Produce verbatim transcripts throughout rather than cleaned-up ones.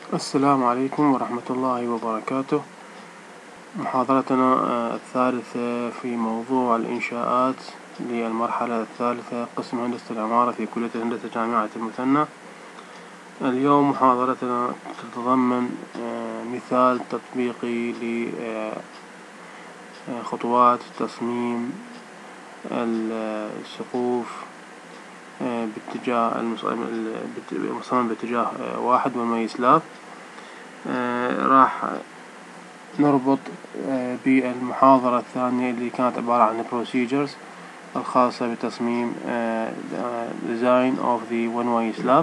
السلام عليكم ورحمة الله وبركاته. محاضرتنا الثالثة في موضوع الإنشاءات للمرحلة الثالثة قسم هندسة العمارة في كلية الهندسة جامعة المثنى. اليوم محاضرتنا تتضمن مثال تطبيقي لخطوات تصميم السقوف باتجاه المصمم باتجاه واحد والمي سلاب. راح نربط بالمحاضرة الثانية اللي كانت عبارة عن procedures الخاصة بتصميم design of the one way slab.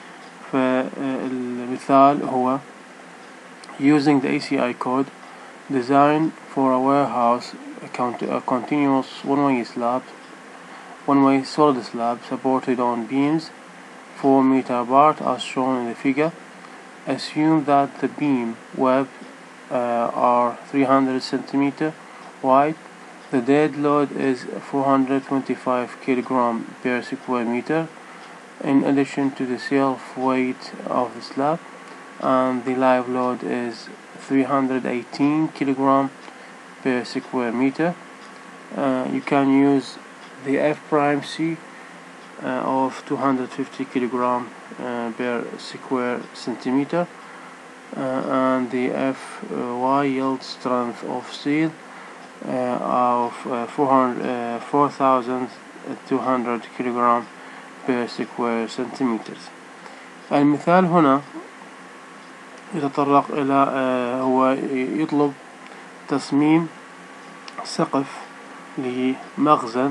فالمثال هو using the A C I code design for a warehouse a continuous one way slab one way solid slab supported on beams four meter apart as shown in the figure. Assume that the beam web uh, are three hundred centimeter wide. The dead load is four hundred twenty-five kilogram per square meter in addition to the self weight of the slab, and the live load is three hundred eighteen kilogram per square meter. Uh, you can use the F prime C uh, of two hundred fifty kilogram uh, per square centimeter, uh, and the F Y yield strength of steel uh, of uh, four thousand two hundred kilogram per square centimeters. المثال هنا يتطرق إلى uh, هو يطلب تصميم سقف لمخزن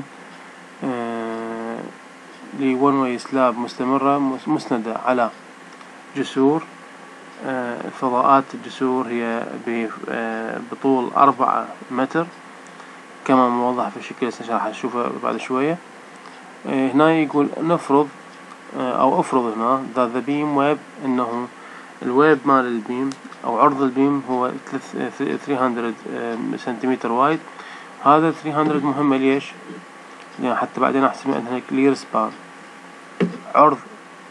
آه لون واي سلاب مستمرة مسندة على جسور. آه فضاءات الجسور هي آه بطول أربعة متر كما موضح في الشكل اللي سنشرحه نشوفه بعد شوية. آه هنا يقول نفرض آه أو أفرض هنا that the beam web إنه الويب مال البيم أو عرض البيم هو ثلاثمية سنتيمتر وايد. هذا ثلاثمية مهمة ليش؟ يعني حتى بعدين أحسب أنها clear span. عرض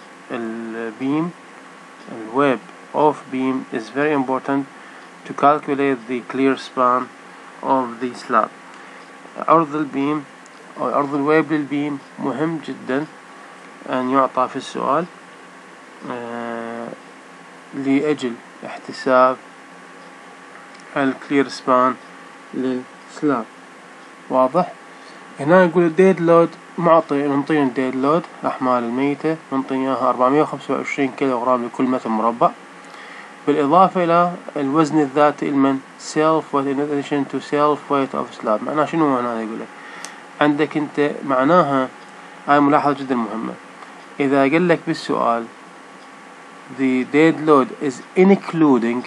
البيم الويب of beam is very important to calculate the clear span of the slab. عرض البيم أو عرض الويب للبيم مهم جدا أن يعطى في السؤال آه لأجل احتساب الكلير سبان للسلاب. واضح؟ هنا يقول الديد لود معطي منطين الديد لود الأحمال الميتة منطي إياها أربعمية وخمسة وعشرين كيلوغرام لكل متر مربع، بالإضافة إلى الوزن الذاتي المن self weight in addition to self weight of slab. معناها شنو هنا يقول لك؟ عندك أنت معناها هاي ملاحظة جدا مهمة. إذا قال لك بالسؤال the dead load is including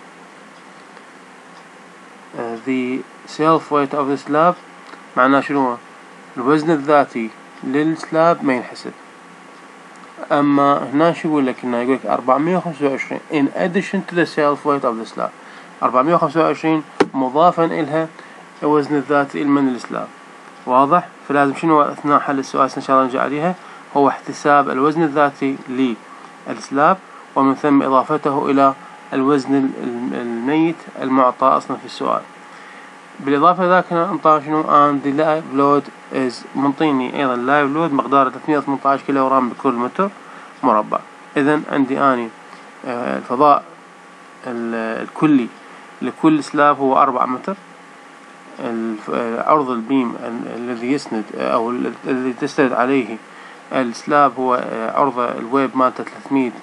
uh, the self weight of the slab معناه شنو؟ الوزن الذاتي للسلاب ما ينحسب. أما هنا شو يقول لك؟ هنا يقول لك أربعمية وخمسة وعشرين in addition to the self weight of the slab. أربعمية وخمسة وعشرين مضافا إلها الوزن الذاتي من السلاب. واضح؟ فلازم شنو أثناء حل السؤال إن شاء الله نجي عليها هو احتساب الوزن الذاتي للسلاب ومن ثم إضافته إلى الوزن الميت المعطى أصلا في السؤال. بالإضافة ذاك نعطى شنو and the live load is منطيني أيضا live load مقداره ثلاثمية وثمانية عشر كيلوغرام بكل متر مربع. إذن عندي أني الفضاء الكلي لكل سلاب هو أربعة متر. عرض البيم الذي يسند أو الذي تستند عليه السلاب هو عرض الويب مالته ثلاثمية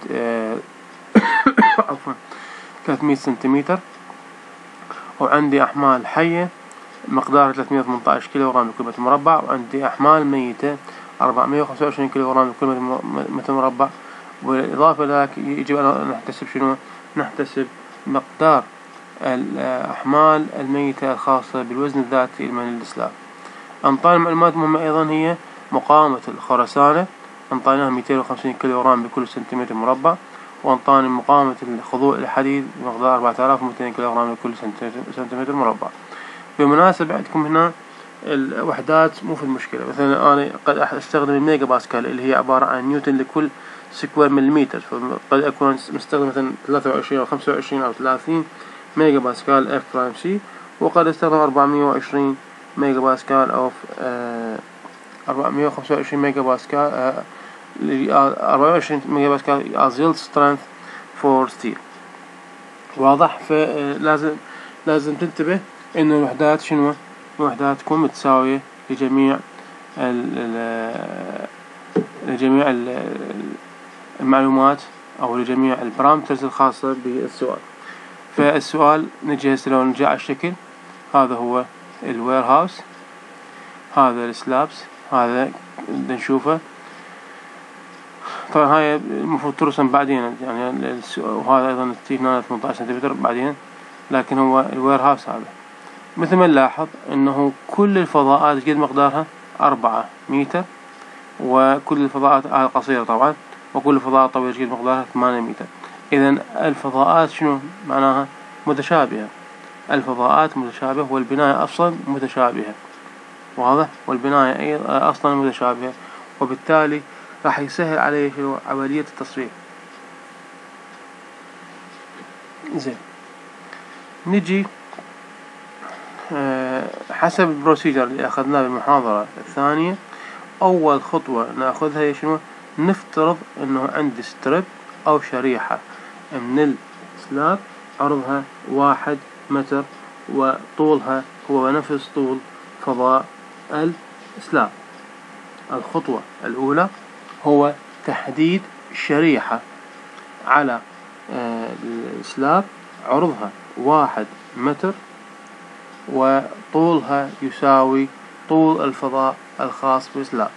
عفوا ثلاثمية سنتيمتر، وعندي أحمال حية مقدارها ثلاثمية وثمانية عشر كيلوغرام لكل متر مربع، وعندي أحمال ميتة أربعمية وخمسة وعشرين كيلوغرام لكل متر مربع. بالإضافة لذلك يجب أن نحتسب شنو؟ نحتسب مقدار الأحمال الميتة الخاصة بالوزن الذاتي من السلاب. أنطانا معلومات مهمة أيضا هي مقاومة الخرسانة أنطيناها مئتين وخمسين كيلوغرام بكل سنتيمتر مربع، وأنطاني مقاومة الخضوع الحديد بمقدار أربعة آلاف ومئتين كيلوغرام لكل سنتيمتر مربع. بالمناسبة عندكم هنا الوحدات مو في المشكلة. مثلا أنا قد أستخدم الميجا باسكال اللي هي عبارة عن نيوتن لكل سكوير مليمتر، فقد أكون مستخدم مثلا ثلاثة وعشرين أو خمسة وعشرين أو ثلاثين ميجا باسكال اف برايم سي، وقد أستخدم أربعمية وعشرين ميجا باسكال أو أربعمية وخمسة وعشرين ميجا باسكال أربعمية وعشرين ميجا باسكال as yield strength for steel. واضح؟ فلازم لازم تنتبه إنه الوحدات شنو؟ الوحدات تكون متساوية لجميع ال لجميع المعلومات أو لجميع البارامترز الخاصة بالسؤال. فالسؤال نجي هسه لو نرجع على الشكل، هذا هو الوير هاوس، هذا السلابس، هذا بدنا نشوفه. طبعا هاي المفروض ترسم بعدين يعني، وهذا أيضا هنا ثمانية عشر سنتيمتر بعدين، لكن هو الوير هاوس هذا. مثل ما نلاحظ إنه كل الفضاءات قد مقدارها أربعة متر، وكل الفضاءات قصيرة طبعا، وكل الفضاءات طويلة قد مقدارها ثمانية متر. إذن الفضاءات شنو معناها؟ متشابهة. الفضاءات متشابهة والبناية أصلا متشابهة، واضح؟ والبناية أصلا متشابهة، وبالتالي راح يسهل عليه شنو؟ عملية التصريف. زين، نجي أه حسب البروسيجر اللي أخذناه بالمحاضرة الثانية. أول خطوة نأخذها هي شنو؟ نفترض إنه عندي ستريب أو شريحة من السلاب عرضها واحد متر وطولها هو نفس طول فضاء السلاب. الخطوة الأولى هو تحديد شريحة على السلاب عرضها واحد متر وطولها يساوي طول الفضاء الخاص بالسلاب.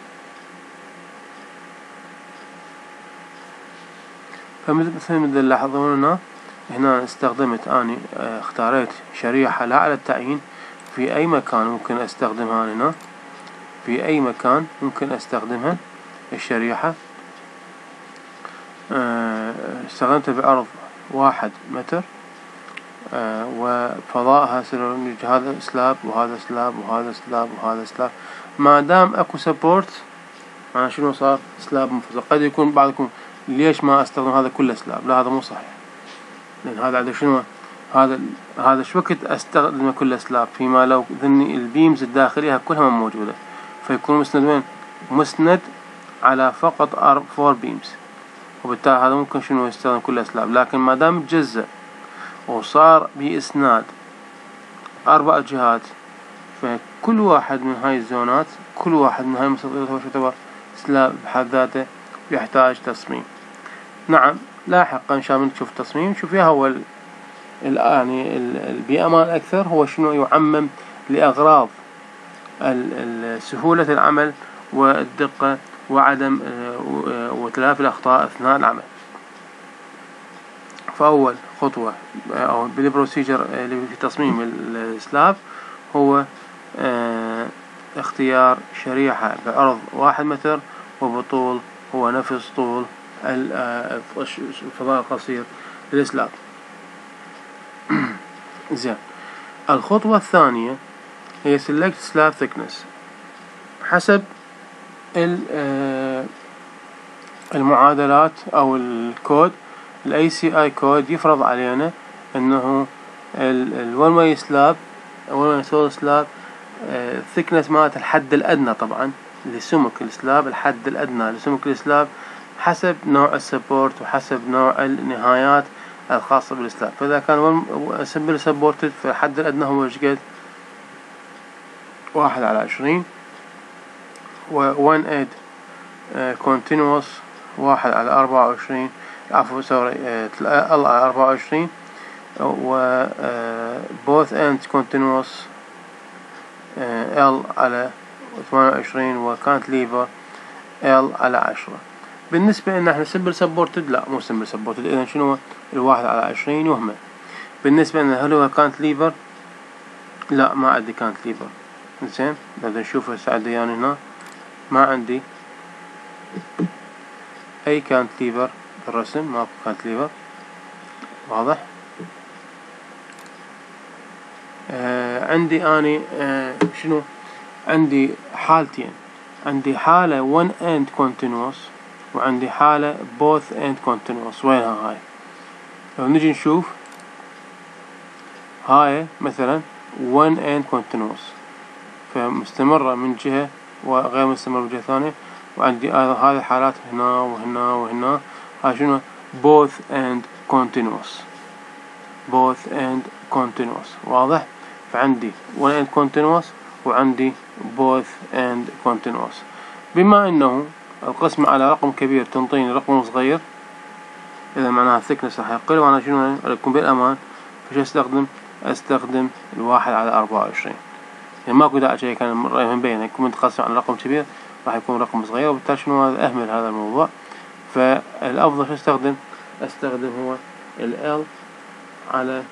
فمثل ما تلاحظون هنا هنا استخدمت أني اختاريت شريحة لا على التعيين، في أي مكان ممكن استخدمها. هنا في أي مكان ممكن استخدمها الشريحة. استخدمتها بعرض واحد متر وفضائها هذا سلاب وهذا سلاب وهذا سلاب وهذا سلاب. ما دام اكو سبورت معناه شنو صار؟ سلاب منفصل. قد يكون بعضكم ليش ما استخدم هذا كله سلاب؟ لا، هذا مو صحيح، لأن هذا عنده شنو؟ هذا هذا شو وقت استخدمه كله سلاب، فيما لو ذني البيمز الداخلية كلها موجودة، فيكون مسند وين؟ مسند على فقط فور بيمز، وبالتالي هذا ممكن شنو يستخدم كله سلاب. لكن ما دام تجزأ وصار بإسناد أربع جهات، فكل واحد من هاي الزونات، كل واحد من هاي المستطيلات هو يعتبر سلاب بحد ذاته يحتاج تصميم. نعم، لاحقا إن شاء الله نشوف تصميم نشوف فيها هو ال يعني بأمان أكثر، هو شنو يعمم لأغراض سهولة العمل والدقة وعدم وتلافي الأخطاء أثناء العمل. فأول خطوة أو بالبروسيجر اللي في تصميم السلاب هو اه اختيار شريحة بعرض واحد متر وبطول هو نفس طول الفضاء القصير للسلاب. زين، الخطوة الثانية هي select slab thickness. حسب المعادلات أو الكود ال إيه سي آي كود يفرض علينا انه ال one way slab one way solid slab thickness مالت الحد الأدنى طبعا لسمك السلاب، الحد الأدنى لسمك السلاب حسب نوع السبورت وحسب نوع النهايات الخاصة بالسلاب. فإذا كان سمبل سبورتد فالحد الأدنى هو شقد؟ واحد على عشرين، و one ايد continuous واحد على أربعة وعشرين، عفوا سوري ال على أربعة وعشرين، و both ends continuous L على ثمانية وعشرين، وكانت ليفر L على عشرة. بالنسبة إن احنا سمبل سبورتد لا مو سمبل سبورتد، إذا شنو الواحد على عشرين يهمل. بالنسبة إن هل هو كانت ليفر؟ لا، ما عندي كانت ليفر. زين، بدنا نشوف هسه عندي يعني هنا ما عندي أي كانت ليفر بالرسم، ماكو كانت ليفر. واضح؟ آه عندي اني آه شنو عندي حالتين، عندي حالة one end continuous وعندي حالة both end continuous. وينها هاي؟ لو نجي نشوف هاي مثلا one end continuous فمستمرة من جهة وغير مستمرة من جهة ثانية، وعندي هذه الحالات هنا وهنا وهنا. هاي شنو؟ both end continuous both end continuous. واضح؟ فعندي one end continuous وعندي both end continuous. بما انه القسمة على رقم كبير تنطيني رقم صغير، اذا معناها thickness راح يقل، وانا شنو اكون بالامان، فش استخدم؟ استخدم الواحد على اربعة وعشرين. يعني ماكو داعي شيء كان مبين يكون متقسم على رقم كبير راح يكون رقم صغير، وبالتالي شنو هذا اهمل هذا الموضوع. فالافضل شو استخدم؟ استخدم هو ال L على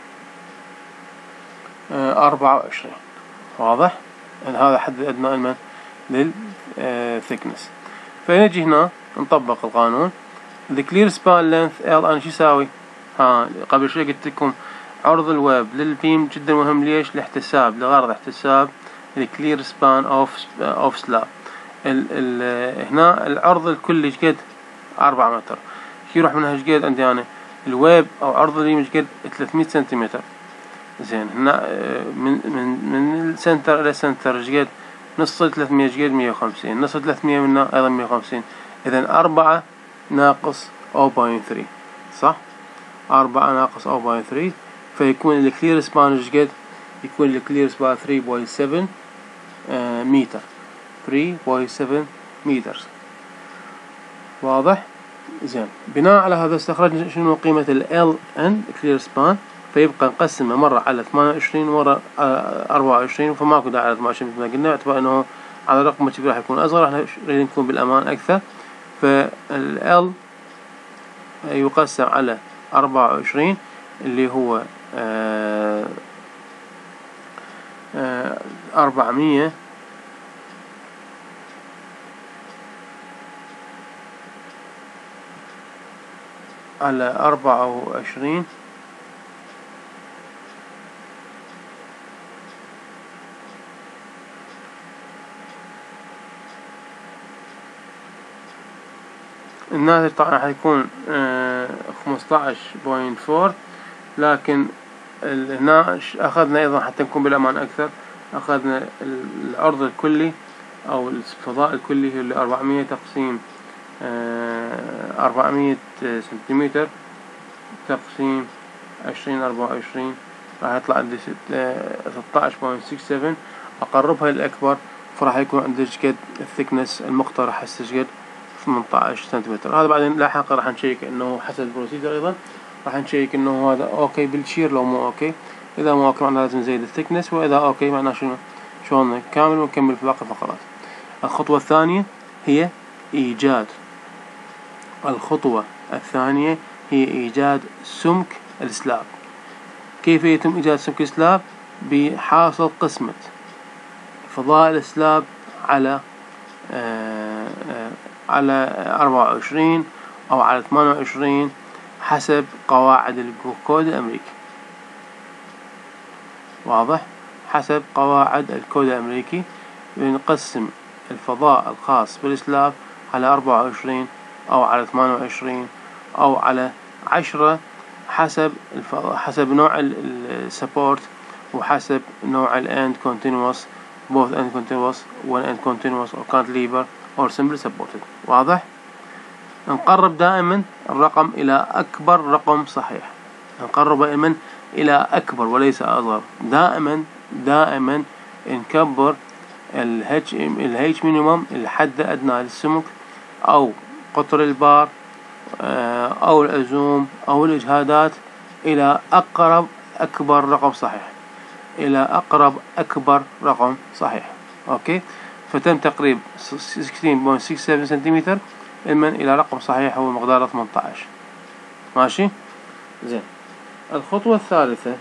أربعة وعشرين. واضح؟ يعني هذا حد الأدنى المن لل thickness. فنجي هنا نطبق القانون. the clear span length L أنا شو يساوي؟ ها قبل شوي قلت لكم عرض الويب للبيم جدا مهم. ليش؟ لاحتساب لغرض احتساب ال clear span of of slab. ال ال هنا العرض الكلي ايش قد؟ أربعة متر. يروح منها ايش قد عندي أنا؟ الويب أو عرض اليم ايش قد؟ ثلاثمية سنتيمتر. زين هنا من من من السنتر إلى السنتر ايش قد؟ نص ثلاثمية ايش قد؟ مية وخمسين. نص ثلاثمية منها أيضا مية وخمسين. إذا أربعة ناقص صفر فاصلة ثلاثة صح؟ أربعة ناقص صفر فاصلة ثلاثة فيكون الكلير سبان ايش قد؟ يكون الكلير سبان ثلاثة فاصلة سبعة آه متر. ثلاثة فاصلة سبعة متر. واضح؟ زين بناء على هذا استخرجنا شنو قيمة ال L N clear span. فيبقى نقسمه مرة على ثمانية وعشرين ومرة على أربعة وعشرين، فماكو داعي على ثمانية وعشرين مثل ما قلنا، باعتبار انه على رقم كبير راح يكون اصغر، احنا نريد نكون بالامان اكثر. فال L يقسم على أربعة وعشرين اللي هو آه آه أربعمية على أربعة وعشرين الناتج طبعا حيكون خمسطعش بوينت فور، لكن هنا أخذنا أيضا حتى نكون بالأمان أكثر، أخذنا العرض الكلي أو الفضاء الكلي اللي أربعمية تقسيم أربعمية سنتيمتر تقسيم عشرين أربعة وعشرين راح يطلع عندي ستطعش بوينت ستة سبعة. أقربها للأكبر فراح يكون عندي قد الثيكنس المقترح هسه قد ثمنطعش سنتيمتر. هذا بعدين لاحقا راح نشيك انه حسب البروسيجر، ايضا راح نشيك انه هذا اوكي بالشير لو مو اوكي. اذا مو اوكي معناه لازم نزيد الثيكنس، واذا اوكي معناه شنو شلون كامل ونكمل في باقي الفقرات. الخطوة الثانية هي ايجاد الخطوة الثانية هي ايجاد سمك السلاب. كيف يتم ايجاد سمك السلاب؟ بحاصل قسمة فضاء السلاب على آآ آآ على أربعة وعشرين أو على ثمانية وعشرين حسب قواعد الكود الأمريكي. واضح؟ حسب قواعد الكود الأمريكي بنقسم الفضاء الخاص بالسلاب على أربعة وعشرين أو على ثمانية وعشرين أو على عشرة حسب حسب نوع السبورت وحسب نوع الأند كونتينوس both end continuous one end continuous or cantilever or simply supported. واضح؟ نقرب دائما الرقم إلى أكبر رقم صحيح، نقرب دائما إلى أكبر وليس أصغر. دائما دائما نكبر ال H ال H minimum الحد الأدنى للسمك أو قطر البار أو العزوم أو الإجهادات إلى أقرب أكبر رقم صحيح، إلى أقرب أكبر رقم صحيح. أوكي، فتم تقريب ستة عشر فاصلة ستة سبعة سنتيمتر من إلى رقم صحيح هو مقدار ثمنطعش. ماشي؟ زين. الخطوة الثالثة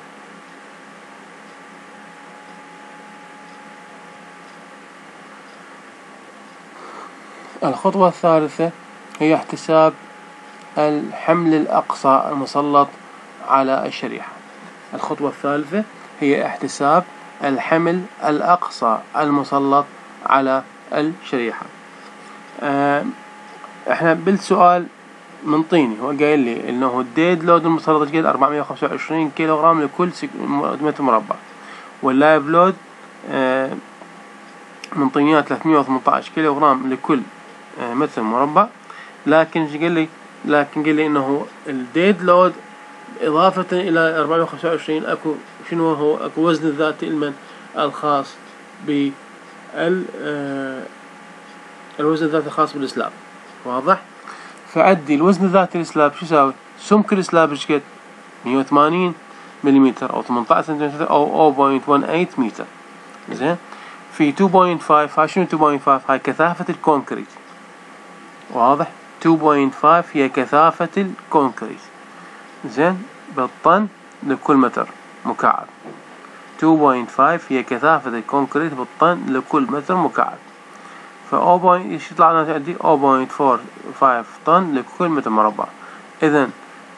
الخطوة الثالثة هي احتساب الحمل الأقصى المسلط على الشريحة. الخطوة الثالثة هي احتساب الحمل الأقصى المسلط على الشريحة. اه احنا بالسؤال منطيني هو قايل لي انه الديد لود المسلط قد أربعمية وخمسة وعشرين كيلو غرام لكل متر مربع، واللايف لود اه منطيني ثلاثمية وثمنتاش كيلو غرام لكل اه متر مربع. لكن قال لي لكن قال لي انه الديد لود إضافة إلى أربعمية وخمسة وعشرين أكو شنو هو أكو وزن الذاتي المن الخاص بال الوزن الذاتي الخاص بالسلاب. واضح؟ فأدي الوزن الذاتي للسلاب شو يساوي؟ سمك السلاب ايش قد؟ مية وثمانين مليمتر أو ثمنتاش سنتيمتر أو صفر فاصلة ثمانية وعشرين متر. زين؟ في اثنين فاصلة خمسة هاي شنو اثنين فاصلة خمسة؟ هاي كثافة الكونكريت. واضح؟ اثنين فاصلة خمسة هي كثافة الكونكريت. زين؟ بالطن لكل متر مكعب. اثنين فاصلة خمسة هي كثافة الكونكريت بالطن لكل متر مكعب. ف ايش يطلع لنا عندي؟ صفر فاصلة أربعة وخمسة طن لكل متر مربع. إذن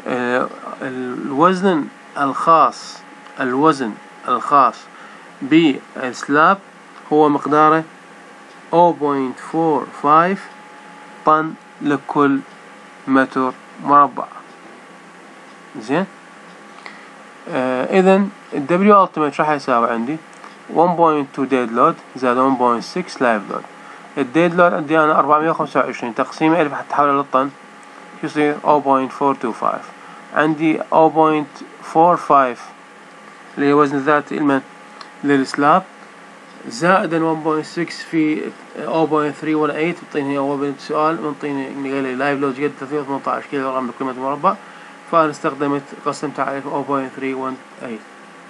الوزن الخاص الوزن الخاص بالسلاب هو مقداره صفر فاصلة أربعة وخمسة طن لكل متر مربع. زين؟ آه إذن ال W ultimate راح يساوي عندي واحد فاصلة اثنين dead load زائد واحد فاصلة ستة live load. الديد لود عندي أنا أربعمية وخمسة وعشرين تقسيم ألف حتى أحوله للطن يصير صفر فاصلة أربعمية واثنين وخمسين. عندي صفر فاصلة أربعة وخمسين اللي هي وزن الذاتي المن للسلاب زائد واحد فاصلة ستة في صفر فاصلة ثلاثمية وثمانية وثمانين بتعطيني هو بالسؤال منطيني قال لي لايف لود قد ثلاثمية وثمنتاش كيلو غرام لكل متر مربع، فأنا استخدمت قسمت عليه صفر فاصلة ثلاثمية وثمانية.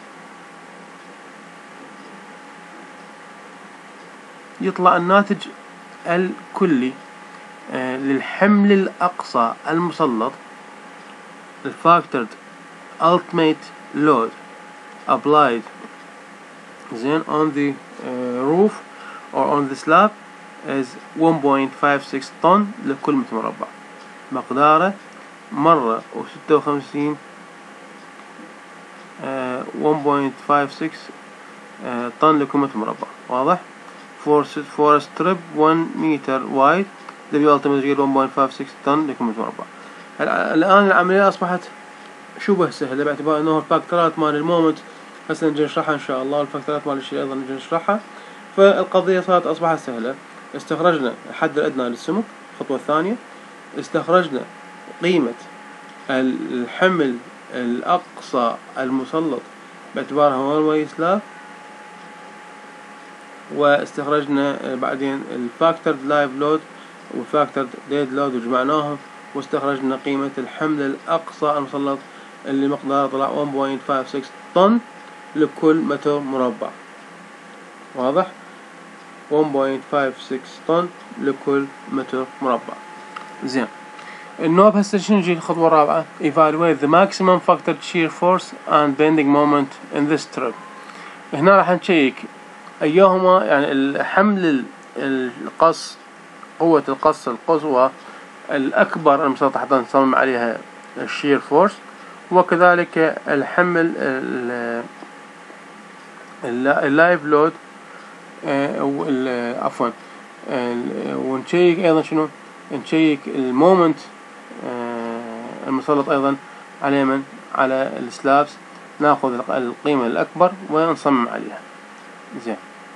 يطلع الناتج الكلي آه للحمل الأقصى المسلط الفاكتورد ultimate load applied then on the uh, roof or on the slab is واحد فاصلة خمسة ستة طن لكل متر مربع، مقداره مرة وستة وخمسين آه واحد فاصلة خمسة ستة آه طن لكل متر مربع. واضح؟ for for a strip one meter wide W ultimate yield واحد فاصلة خمسة ستة طن لكل متر مربع. الآن العملية أصبحت شبه سهلة باعتبار أنه الفاكتورات مال المومنت هسه نجي نشرحها إن شاء الله، الفاكتورات مال الشيء أيضا نجي نشرحها. فالقضية صارت أصبحت سهلة. استخرجنا الحد الأدنى للسمك، الخطوة الثانية استخرجنا قيمة الحمل الأقصى المسلط باعتبارها وان way slab، واستخرجنا بعدين الفاكتورد لايف لود والفاكتورد ديد لود وجمعناهم، واستخرجنا قيمة الحمل الأقصى المسلط اللي مقداره طلع واحد فاصلة خمسة ستة طن لكل متر مربع. واضح؟ واحد فاصلة خمسة ستة طن لكل متر مربع. زين، النوب هسه شنو نجي الخطوة الرابعة؟ evaluate the maximum factored shear force and bending moment in this strip. هنا راح نشيك أيهما يعني الحمل القص قوة القص القصوى الأكبر المسلط حتى نصمم عليها الشير فورس، وكذلك الحمل اللايف لود عفوا ونشيك أيضا شنو نشيك المومنت المسلط أيضا على من على السلابس، ناخذ القيمة الأكبر ونصمم عليها. زين،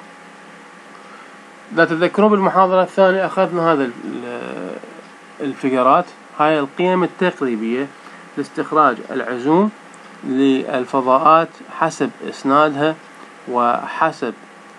لا تتذكرون بالمحاضرة الثانية أخذنا هذا الفقرات، هاي القيم التقريبية لاستخراج العزوم للفضاءات حسب إسنادها وحسب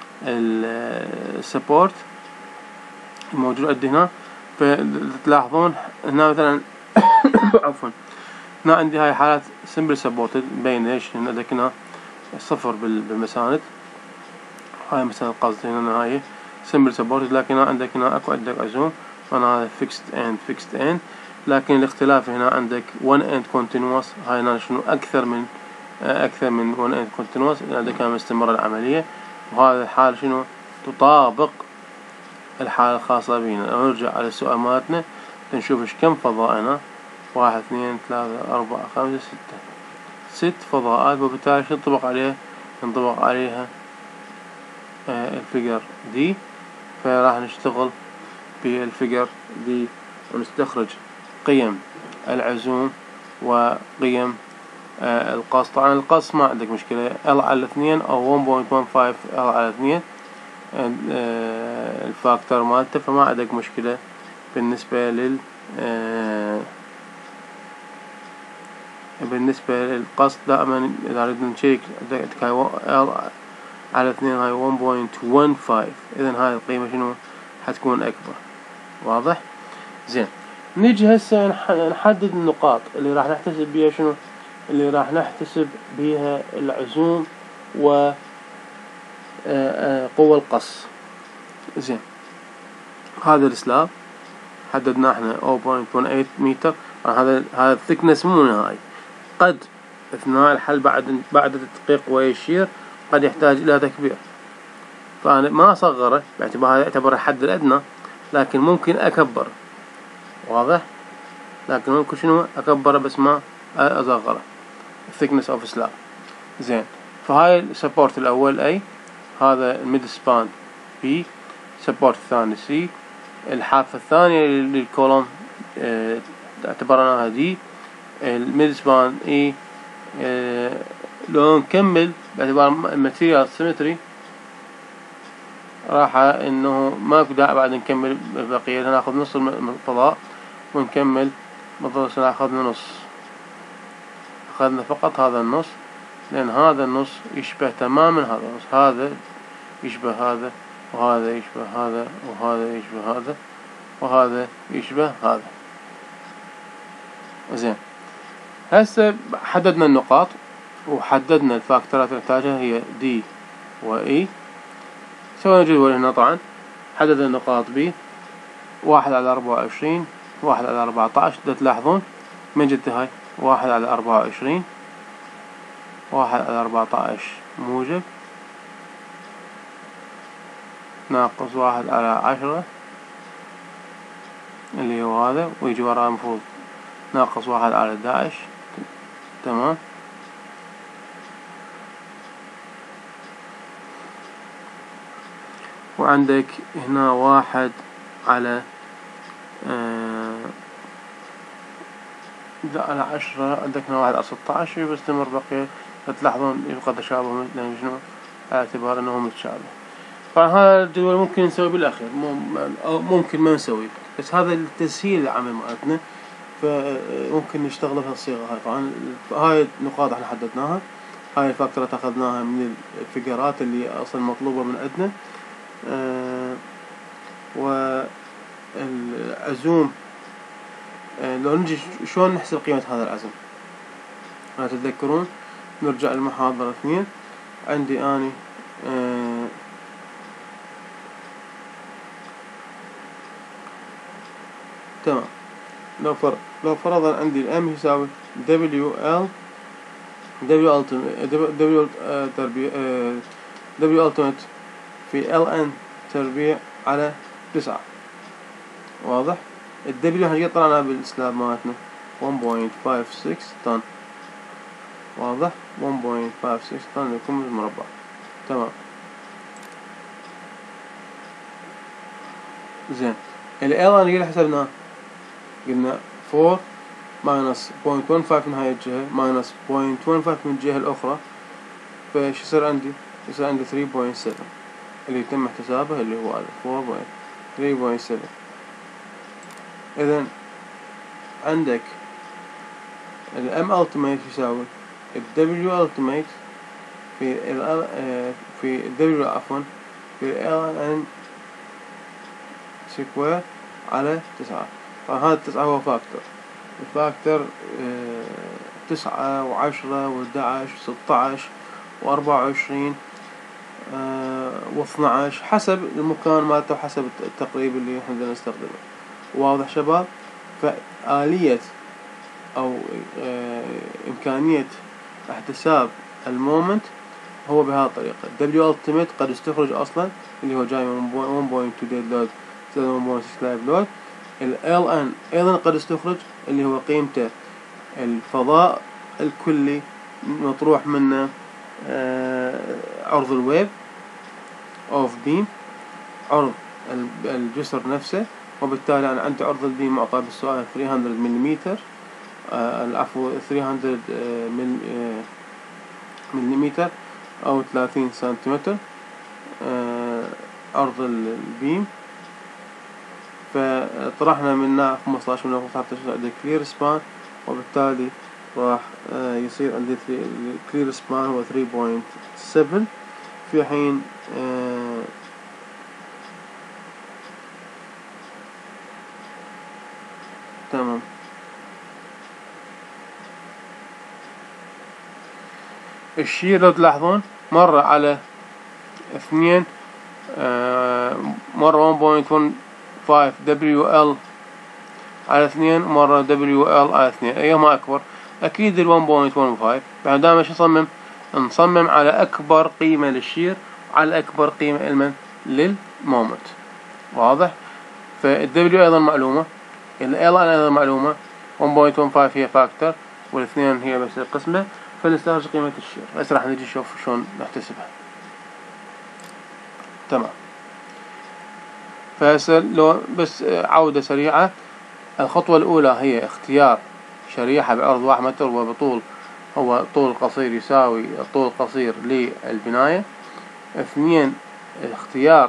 السبورت الموجود عندي هنا. فتلاحظون هنا مثلا عفوا هنا عندي هاي حالات سمبل سبورتد مبين ليش هنا عندك هنا صفر بالمساند، هاي مثلا القصد هنا هاي سمبل سبورتد، لكن هنا عندك هنا اكو عندك عزوم، هنا هذا فيكست اند فيكست اند، لكن الاختلاف هنا عندك one end continuous، هاي هنا شنو اكثر من اكثر من one end continuous عندك كان مستمرة العملية، وهذا الحال شنو تطابق الحالة الخاصة بينا. لو نرجع على السؤال مالتنا نشوف ايش كم فضاء هنا، واحد اثنين ثلاثة أربعة خمسة ستة ست فضاءات، وبالتالي شو ينطبق عليه؟ ينطبق عليها الفيجر دي، فراح نشتغل بالفيجر دي ونستخرج قيم العزوم وقيم آه القص. طبعا القص ما عندك مشكلة، L على اثنين أو واحد فاصلة واحد خمسة L على اثنين آه الفاكتور مالته، فما عندك مشكلة بالنسبة لل آه بالنسبة للقص. دائما إذا نريد نشيك هاي L على اثنين هاي واحد فاصلة واحد خمسة، إذا هاي القيمة شنو حتكون أكبر. واضح؟ زين، نيجي هسه نحدد النقاط اللي راح نحتسب بيها شنو، اللي راح نحتسب بيها العزوم و قوة القص. زين، هذا السلاب حددناه احنا صفر فاصلة ثمانية متر. هذا هذا الثكنس مو نهائي، قد اثناء الحل بعد بعد التدقيق ويشير قد يحتاج الى تكبير، فانا ما اصغره باعتبار هذا يعتبر الحد الادنى، لكن ممكن اكبر. واضح؟ لكن ممكن شنو اكبره بس ما اصغره thickness of slab. زين، فهاي السبورت الاول اي، هذا الميد سبان بي، سبورت الثاني سي، الحافة الثانية للكولوم اه اعتبرناها دي، الميد سبان اي. اه لو نكمل باعتبار الماتيريال سيمتري راح انه ماكو داعي بعد نكمل البقية، ناخذ نص الفضاء ونكمل بالضبط. اخذنا نص، اخذنا فقط هذا النص، لان هذا النص يشبه تماما هذا النص، هذا يشبه هذا وهذا يشبه هذا وهذا يشبه هذا وهذا يشبه هذا. زين، هسه حددنا النقاط وحددنا الفاكتورات اللي نحتاجها هي دي واي. سوينا جدول هنا، طبعا حددنا النقاط بي واحد على أربعة وعشرين، واحد على أربعة عشر. دا تلاحظون من جت هاي واحد على أربعة وعشرين، واحد على أربعة عشر موجب ناقص واحد على عشرة اللي هو هذا، ويجي وراه المفروض ناقص واحد على أحد عشر. تمام. وعندك هنا واحد على آه على عشرة، عندك هنا واحد على ستة عشر. بيستمر بقية، تلاحظون يبقى تشابه لأن شنو على اعتبار أنه متشابه. طبعا هذا الجدول ممكن نسوي بالأخير أو ممكن ما نسوي، بس هذا التسهيل العمل مالتنا، فممكن نشتغل بهالصيغة هاي. طبعا هاي النقاط احنا حددناها، هاي الفاكتورات اخذناها من الفيجرات اللي اصلا مطلوبة من عندنا. آه والعزوم آه لو نجي شلون نحسب قيمة هذا العزم، لا تتذكرون نرجع المحاضرة اثنين. عندي اني آه تمام. لو فرض لو فرضا عندي الام يساوي دبليو ال دبليو التيميت دبليو تربيع دبليو التيميت في ال ان تربيع على تسعة. واضح؟ الدبليو هنجي طلعناها بالسلاب مالتنا واحد فاصلة خمسة ستة طن. واضح؟ واحد فاصلة خمسة ستة طن لكم المربع. تمام. زين، ال ال هنجي حسبناه، قلنا أربعة ماينس صفر فاصلة واحد خمسة من هاي الجهة ماينس صفر فاصلة واحد خمسة من الجهة الأخرى، فايش يصير عندي؟ يصير عندي ثلاثة فاصلة سبعة اللي يتم احتسابه اللي هو هذا ثلاثة فاصلة سبعة. إذن عندك ال M ultimate يساوي ال W ultimate في ال في ال W عفوا في ال N سكوير على تسعة. فهذا التسعة هو فاكتور، الفاكتور اه تسعة وعشرة وأحد عشر وستة عشر وأربعة وعشرين اه واثنى عشر حسب المكان مالته وحسب التقريب اللي احنا بدنا نستخدمه. واضح شباب؟ فآلية أو اه إمكانية احتساب المومنت هو بهذه الطريقة. W ultimate قد استخرج أصلا اللي هو جاي من واحد فاصلة اثنين dead load زائد واحد فاصلة ستة live load. ال إل إن أيضا قد استخرج اللي هو قيمته الفضاء الكلي مطروح منه آه عرض الويب. of beam، عرض الجسر نفسه، وبالتالي أنا عندي عرض البيم معطى بالسؤال ثلاثمية مليمتر، آه العفو ثلاثمية مليمتر أو ثلاثين سنتيمتر آه عرض البيم. فطرحنا منها خمسطعش من خمسطعش عندي كلير سبان، وبالتالي راح آه يصير عندي كلير سبان هو ثلاثة فاصلة سبعة، في حين آه تمام. الشير لو تلاحظون مرة على اثنين آه مرة واحد فاصلة خمسة دبليو ال على اثنين، مرة دبليو ال على اثنين، ايهما اكبر؟ اكيد ال واحد فاصلة خمسة. بعد دائما شو نصمم؟ نصمم على اكبر قيمة للشير على اكبر قيمة المن للمومنت. واضح؟ فالدبليو ايضا معلومة، ال ال ايضا معلومة، واحد فاصلة خمسة هي فاكتور والاثنين هي بس القسمة، فنستخرج قيمة الشير. هسه راح نجي نشوف شلون نحتسبها. تمام. فهسه لو بس عودة سريعة، الخطوة الأولى هي اختيار شريحة بعرض واحد متر وبطول هو طول قصير يساوي طول قصير للبناية. اثنين اختيار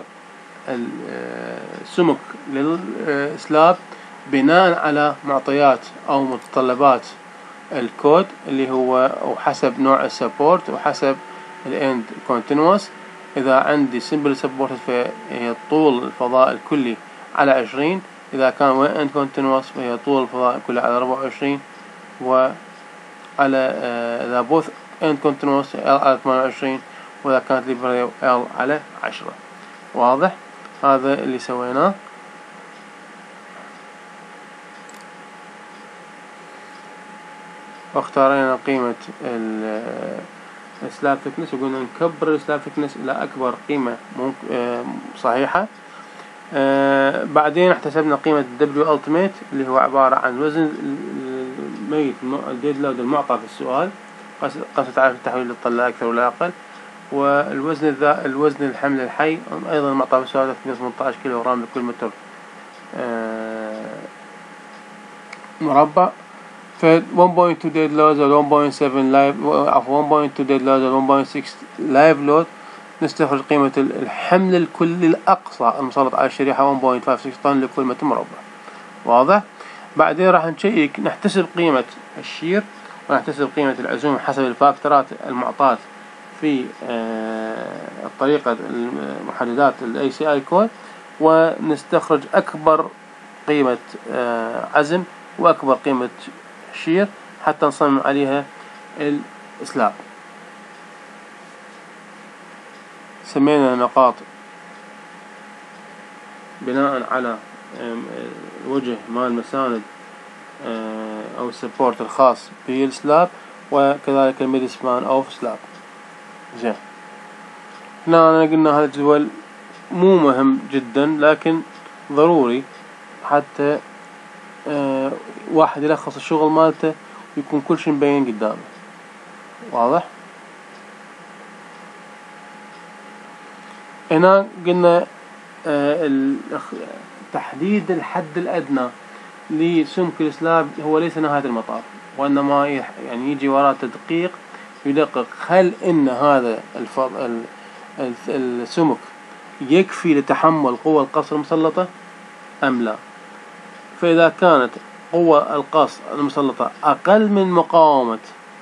السمك للسلاب بناء على معطيات أو متطلبات الكود اللي هو وحسب نوع السبورت وحسب الاند كونتينوس. إذا عندي سمبل سبورت فهي طول الفضاء الكلي على عشرين، إذا كان وين كونتينوس فهي طول الفضاء الكلي على أربعة وعشرين، وعلى آه إذا بوث اند كونتينوس L على ثمانية وعشرين، وإذا كانت ليبرا L على عشرة. واضح؟ هذا اللي سويناه. واختارينا قيمة السلاب ثيكنس وقلنا نكبر السلاب ثيكنس إلى أكبر قيمة صحيحة. آه بعدين احتسبنا قيمة الدبليو التيميت اللي هو عبارة عن وزن الميت الديد لود المعطى في السؤال، قصة عارف التحويل للطلة أكثر ولا أقل، والوزن الذا الوزن الحمل الحي أيضا معطى في السؤال ثلاثمية وثمانية عشر كيلو غرام لكل متر آه مربع. ف واحد فاصلة اثنين dead loads و واحد فاصلة سبعة live عفوا واحد فاصلة اثنين dead loads و واحد فاصلة ستة live load، نستخرج قيمة الحمل الكلي الأقصى المسلط على الشريحة واحد فاصلة خمسة وستين طن لكل متر مربع. واضح؟ بعدين راح نشيك نحتسب قيمة الشير ونحتسب قيمة العزوم حسب الفاكتورات المعطاة في الطريقة المحددات ال إيه سي آي كود، ونستخرج أكبر قيمة عزم وأكبر قيمة شير حتى نصمم عليها السلاب. سمينا نقاط بناء على الوجه مال المساند أو السبورت الخاص بالسلاب، وكذلك الميد سبان أو سلاب. زين، هنا أنا قلنا هذا الجدول مو مهم جدا لكن ضروري حتى أه واحد يلخص الشغل مالته ويكون كل شيء مبين قدامه. واضح؟ هنا قلنا أه تحديد الحد الأدنى لسمك السلاب هو ليس نهاية المطاف، وإنما يعني يجي وراء تدقيق يدقق هل إن هذا الفض... السمك يكفي لتحمل قوة القص المسلطة أم لا. فإذا كانت قوة القص المسلطة أقل من مقاومة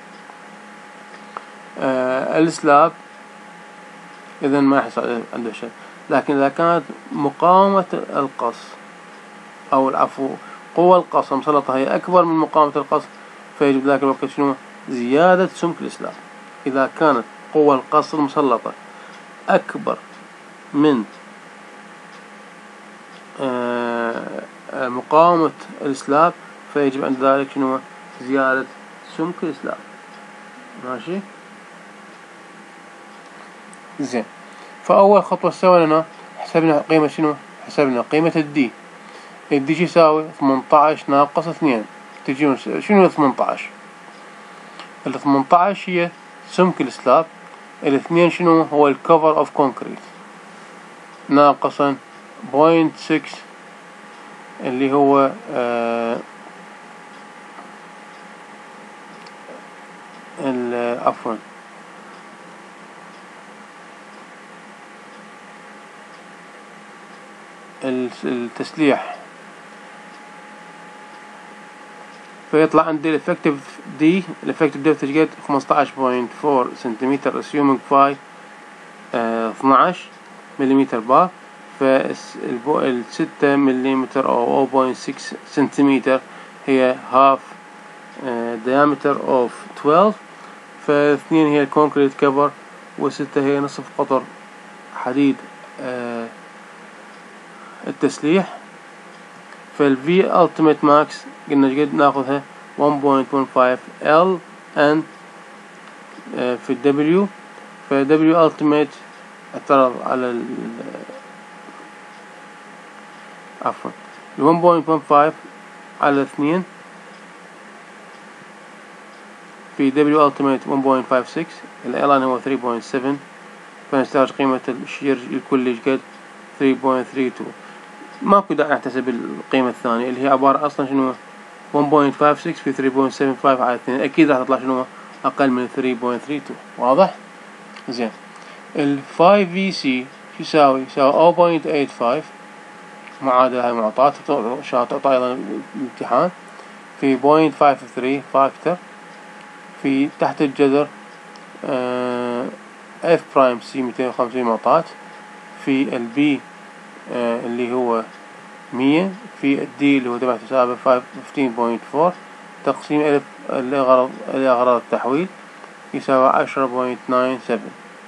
آه السلاب إذن ما يحصل عنده شيء، لكن إذا كانت مقاومة القص أو العفو قوة القص المسلطة هي أكبر من مقاومة القص، فيجب ذلك الوقت شنو؟ زيادة سمك السلاب. إذا كانت قوة القص المسلطة أكبر من آه مقاومة السلاب فيجب عند ذلك شنو؟ زيادة سمك السلاب. ماشي؟ زين، فأول خطوة سوينا حسبنا قيمة شنو؟ حسبنا قيمة الدي. الدي شو يساوي؟ ثمانية عشر ناقص اثنين، تجي شنو ثمانية عشر؟ ال ثمانية عشر هي سمك السلاب، الاثنين شنو هو الكفر اوف كونكريت. ناقصا بوينت سكس اللي هو آه عفوا التسليح، فيطلع عندي الافكتيف دي الافكتيف ديبث قد خمسطعش بوينت فور سنتيمتر assuming باي اثناعش مليمتر بار، فالستة مليمتر او صفر بوينت ستة سنتيمتر هي half diameter of twelve، فاثنين هي الكونكريت كفر، وستة هي نصف قطر حديد آه التسليح. فالفي ultimate max قلنا قد ناخذها واحد فاصلة خمسة ال ان آه في الدبليو، فدبليو ultimate اعترض على ال عفوا ال واحد فاصلة خمسة على اثنين في دبليو ultimate واحد فاصلة خمسة ستة، ال ان هو ثلاثة فاصلة سبعة، فنحتاج قيمة الشير الكلي قد ثلاثة فاصلة ثلاثة اثنين. ماكو داعي نحتسب القيمة الثانية اللي هي عبارة اصلا شنو واحد فاصلة خمسة ستة في ثلاثة فاصلة سبعة خمسة على اثنين، اكيد راح تطلع شنو اقل من ثلاثة فاصلة ثلاثة اثنين. واضح؟ زين. ال خمسة في سي شو يساوي؟ يساوي صفر فاصلة ثمانية خمسة معادلة هاي معطاة تعطى ايضا الامتحان في صفر فاصلة خمسة ثلاثة فاكتور في تحت الجذر آه اف برايم سي مئتين وخمسين معطاة في البي آه اللي هو مية في الدي اللي هو تبع تساوي خمسة عشر فاصلة أربعة تقسيم الف لأغراض لأغراض التحويل يساوي عشرة فاصلة تسعة سبعة.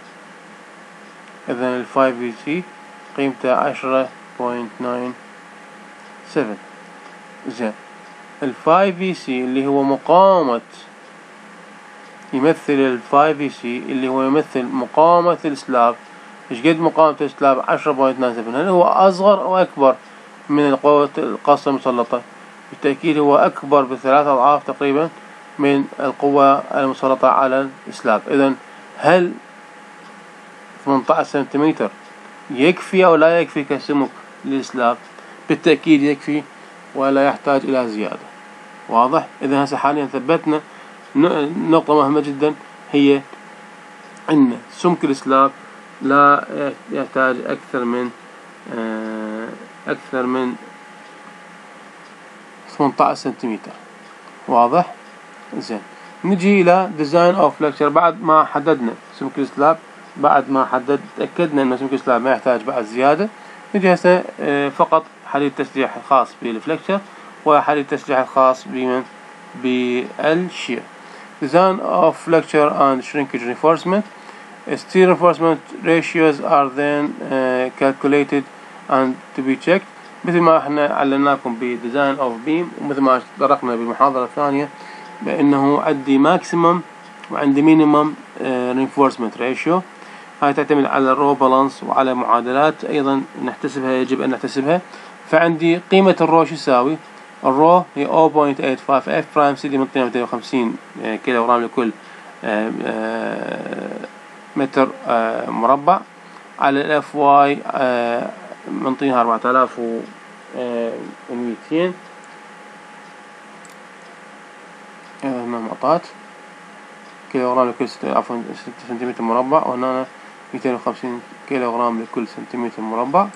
إذن ال خمسة في سي قيمته عشرة فاصلة تسعة سبعة. زين. ال خمسة في سي اللي هو مقاومة يمثل ال خمسة في سي اللي هو يمثل مقاومة السلاب. ايش قد مقاومة السلاب؟ عشرة فاصلة تسعة سبعة. هل هو أصغر أو أكبر من القوة القاصة المسلطة؟ بالتأكيد هو أكبر بثلاث أضعاف تقريبا من القوة المسلطة على السلاب. إذن هل ثمانية عشر سنتيمتر يكفي أو لا يكفي كسمك للسلاب؟ بالتأكيد يكفي ولا يحتاج إلى زيادة. واضح؟ إذن هسه حاليا ثبتنا نقطة مهمة جدا، هي أن سمك السلاب لا يحتاج أكثر من أكثر من ثمانية عشر سنتيمتر. واضح؟ زين. نجي إلى design of lecture. بعد ما حددنا سمك السلاب، بعد ما حدد تأكدنا أن سمك السلاب ما يحتاج بعد زيادة، نجي هسه فقط حديد تسليح الخاص بالفلكشر وحديد تسليح الخاص بمن بالشير. Design of flexure and shrinkage reinforcement. Steel reinforcement ratios are then uh, calculated and to be checked، مثل ما احنا علمناكم ب design of beam، ومثل ما طرقنا بالمحاضرة الثانية بأنه عندي maximum وعندي minimum uh, reinforcement ratio. هاي تعتمد على الرو بالانس وعلى معادلات أيضا نحتسبها، يجب أن نحتسبها. فعندي قيمة الرو شو يساوي؟ الرو هي صفر فاصلة ثمانية خمسة اف برايم سي دي منطينا مئتين وخمسين كيلو غرام لكل متر مربع، على الاف واي منطينها أربعة آلاف ومئتين هنا معطات كيلو غرام لكل عفوا ستة سنتيمتر مربع، وهنا مئتين وخمسين كيلو غرام لكل سنتيمتر مربع.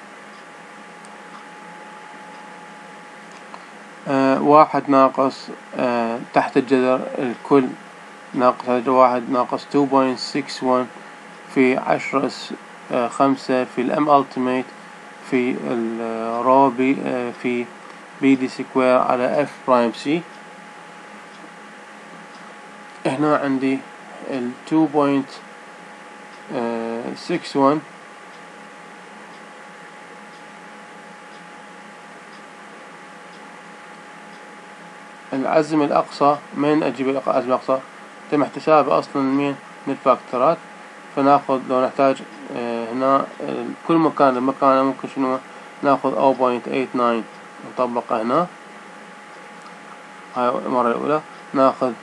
آه واحد ناقص آه تحت الجذر الكل ناقص واحد ناقص اثنين فاصلة ستة واحد في عشرة آه خمسة في الام التيميت في الرو بي آه في بي دي سكوير على اف برايم سي. هنا عندي ال اثنين فاصلة ستة واحد العزم الأقصى. من أجيب العزم الأقصى؟ تم احتسابه أصلا من من الفاكتورات، فناخذ لو نحتاج هنا كل مكان المكان ممكن شنو ناخذ صفر فاصلة ثمانية تسعة نطبقه هنا. هاي المرة الأولى ناخذ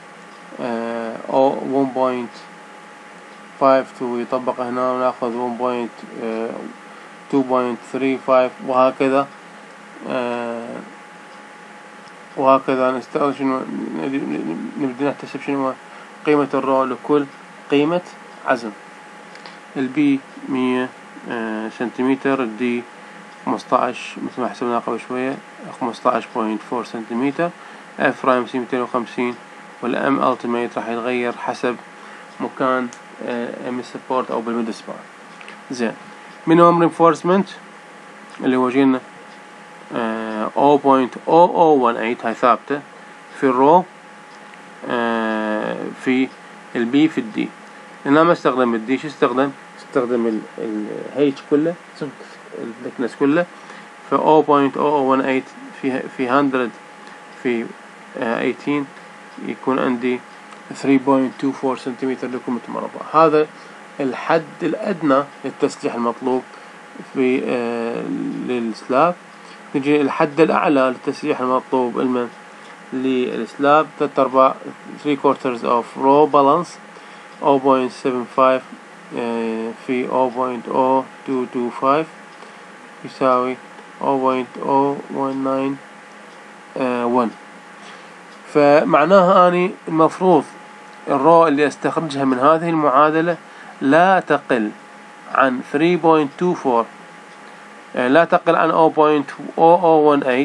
واحد فاصلة خمسة اثنين يطبق هنا، وناخذ واحد فاصلة two point three five وهكذا. آه وهكذا نستخدم شنو نبدأ نحتسب شنو قيمة الرو لكل قيمة عزم. البي مية آه سنتيمتر، الدي خمسطعش مثل ما حسبناه قبل شوية خمسطعش بوينت فور سنتيمتر، اف برايم سي ميتين وخمسين، والام التيميت راح يتغير حسب مكان ام سبورت او بالميد سبان. زين مينيمم رينفورسمنت اللي هو جينا صفر فاصلة صفر صفر واحد ثمانية هاي ثابتة في الرو، آه في البي في الدي. هنا ما استخدم الدي، شو استخدم؟ استخدم الهيتش كله الثكنس كله، في صفر فاصلة صفر صفر واحد ثمانية في في مية في ثمانية عشر يكون عندي ثلاثة فاصلة اثنين أربعة سنتيمتر لكل مربع. هذا الحد الأدنى للتسليح المطلوب في آه للسلاب. نجي الحد الأعلى للتسليح المطلوب المن للسلاب ثلاثة أرباع three quarters of row balance صفر فاصلة سبعة خمسة آه في صفر فاصلة صفر اثنين اثنين خمسة يساوي صفر فاصلة صفر واحد تسعة واحد. فمعناها أني المفروض الرو اللي استخرجها من هذه المعادلة لا تقل عن ثلاثة فاصلة اثنين أربعة، لا تقل عن صفر فاصلة صفر صفر واحد ثمانية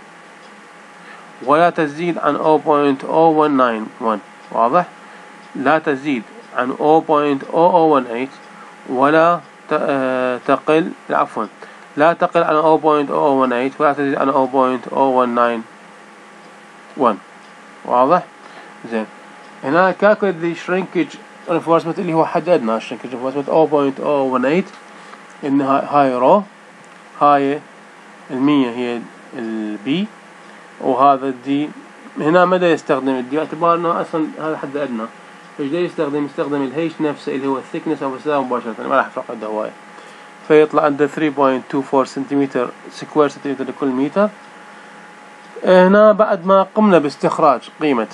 ولا تزيد عن صفر فاصلة صفر واحد تسعة واحد. واضح؟ لا تزيد عن صفر فاصلة صفر صفر واحد ثمانية ولا تقل عفوا لا تقل عن صفر فاصلة صفر واحد ثمانية ولا تزيد عن صفر فاصلة صفر واحد تسعة واحد. واضح؟ زين هنا calculate the shrinkage reinforcement اللي هو حد أدنى shrinkage reinforcement صفر فاصلة صفر واحد ثمانية، إن هاي رو، هاي المية هي البي، وهذا الدي. هنا مدى يستخدم الدي باعتبار انه اصلا هذا حد ادنى، ايش دا يستخدم؟ يستخدم الهيش نفسه اللي هو الثيكنس او السلاب مباشرة، ما راح يفقد هواية، فيطلع عنده ثلاثة فاصلة اثنين أربعة سنتيمتر سكوير سنتيمتر لكل متر. هنا بعد ما قمنا باستخراج قيمة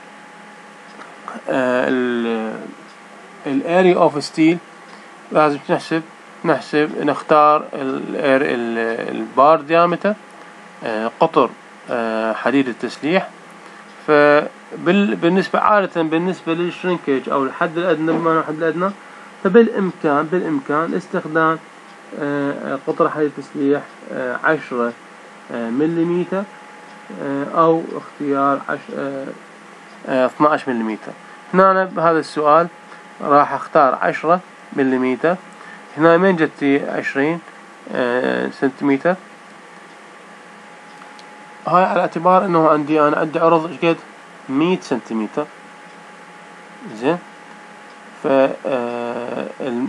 الاريا اوف ستيل لازم نحسب نحسب نختار البار ديامتر قطر حديد التسليح. فبالنسبة عادة بالنسبة للشرينكيج أو الحد الأدنى بما الحد الأدنى، فبالإمكان بالإمكان استخدام قطر حديد التسليح عشرة مليمتر أو اختيار اثناعش مليمتر. هنا أنا بهذا السؤال راح أختار عشرة مليمتر. هنا من جتي عشرين سنتيمتر، هاي على اعتبار انه عندي انا عندي عرض ايش قد مية سنتيمتر. زين ف ال...